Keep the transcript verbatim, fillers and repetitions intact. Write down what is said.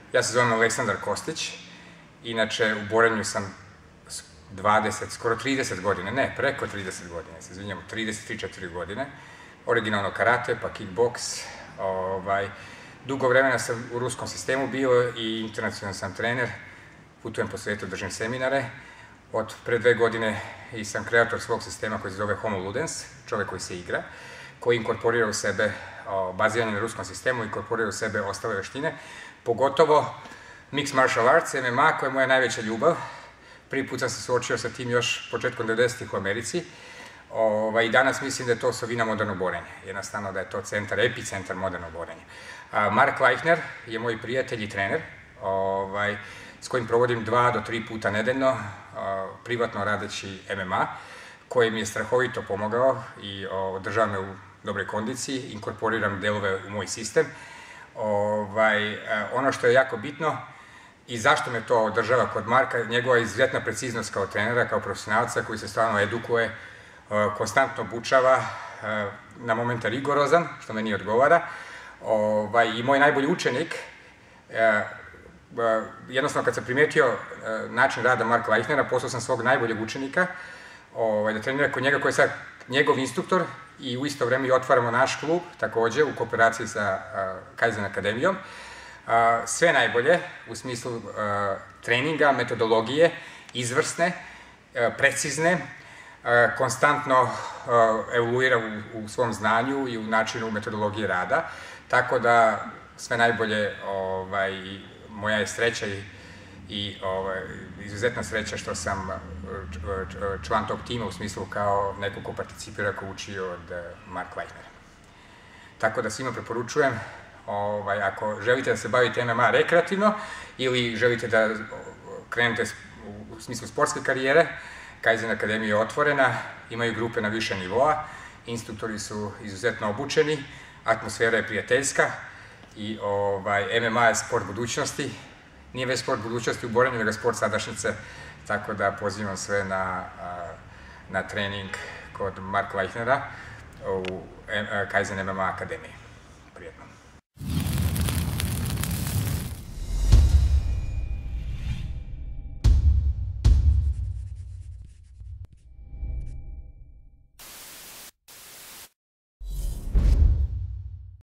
Ja se zovem Aleksandar Kostić, inače u borenju sam dvadeset, skoro trideset godine, ne, preko trideset godine, se izvinjamo, trideset tri četiri godine, originalno karate, pa kickboks, ovaj, dugo vremena sam u ruskom sistemu bio i internacionalni sam trener, putujem po svijetu, držim seminare, od pre dve godine i sam kreator svog sistema koji se zove Homo Ludens, čovek koji se igra, koji inkorporira u sebe, baziranje na ruskom sistemu, inkorporira u sebe ostale veštine, pogotovo Mixed Martial Arts, M M A, koja je moja najveća ljubav. Prvi put sam se suočio sa tim još početkom devedesetih u Americi i danas mislim da je to osovina modernog borenja. Jednostavno da je to centar, epicentar modernog borenja. Mark Leitner je moj prijatelj i trener, s kojim provodim dva do tri puta nedeljno, privatno radeći M M A, koji mi je strahovito pomogao i održava me u dobroj kondiciji, inkorporiram delove u moj sistem. Ono što je jako bitno i zašto me to održava kod Marka, njegova izuzetna preciznost kao trenera, kao profesionalca koji se stvarno edukuje, konstantno obučava, na momente rigorozan, što meni odgovara. I moj najbolji učenik, jednostavno kad sam primetio način rada Marka Leitnera, poslao sam svog najboljeg učenika da trenira kod njega, koji je sad njegov instruktor, i u isto vreme i otvaramo naš klub, takođe, u kooperaciji sa Kaizen akademijom. Sve najbolje, u smislu treninga, metodologije, izvrsne, precizne, konstantno evoluira u svom znanju i u načinu metodologije rada, tako da sve najbolje, moja je sreća i izuzetna sreća što sam član tog tima, u smislu kao neko ko participira, ko uči od Mark Leitnera. Tako da svima preporučujem, ako želite da se bavite M M A rekreativno ili želite da krenete u smislu sportske karijere, Kaizen akademija je otvorena, imaju grupe na više nivoa, instruktori su izuzetno obučeni, atmosfera je prijateljska i M M A je sport budućnosti. Nije već sport budućnosti u borenju, nego sport sadašnjice, tako da pozivam sve na trening kod Marka Leitnera u Kaizen M M A akademiji. Prijetno.